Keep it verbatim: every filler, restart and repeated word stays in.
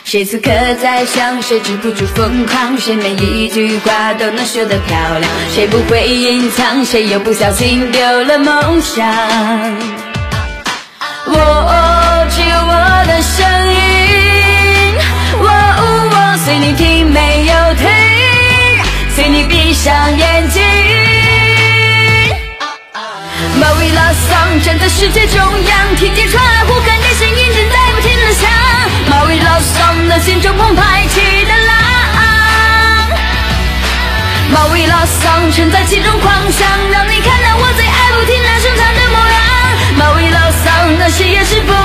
谁此刻在想，谁止不住疯狂，谁每一句话都能说得漂亮，谁不会隐藏，谁又不小心丢了梦想。我只有我的声音，我我随你听没有停，随你闭上眼睛。My we love song 站在世界中央，听见传来呼喊的声音正在不停地响。My we love song 那心中澎湃起的浪。My we love song 身在其中狂想，让你看到我最爱不停那生长的模样。My we love song 那是也是不